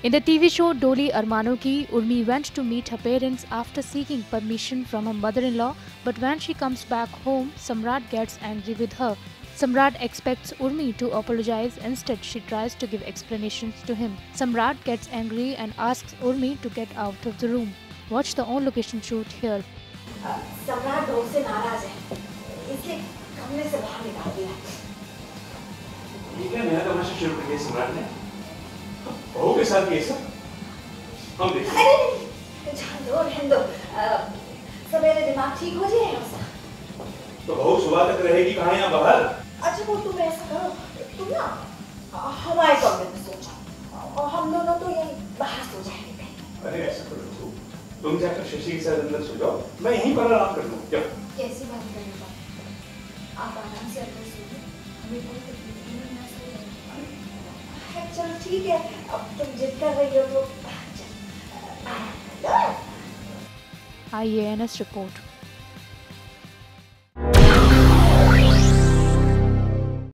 In the TV show Doli Armaano Ki, Urmi went to meet her parents after seeking permission from her mother-in-law, but when she comes back home, Samrat gets angry with her. Samrat expects Urmi to apologize. Instead, she tries to give explanations to him. Samrat gets angry and asks Urmi to get out of the room. Watch the on-location shoot here. सम्राट बहुत से नाराज है, इसलिए कमरे से बाहर निकाल दिया। ये क्या नया तमाशा शुरू कर दिया सम्राट ने? बहू के साथ ये सब? हम देखें। नहीं, जान दो, रहने दो। सवेरे दिमाग ठीक हो जाएगा उसका। तो बहू सुबह तक रहेगी कहाँ यहाँ बाहर? अच्छा वो तुम ऐसा करो, तुम ना हमारे कमरे में सो जाओ और हम दोनों तो यहीं बाहर सो जाएंगे। अरे ऐसा करो तुम जाकर शशि के साथ अंदर सो जाओ, मैं यहीं पर आराम कर लूँ। क्या? कैसी बात कर रहे हो? आप आराम से अंदर सोइए, हमें कोई तकलीफ नहीं है, सो जाएंगे। चलो ठीक है, अब तुम जिद कर रही हो तो IANS report.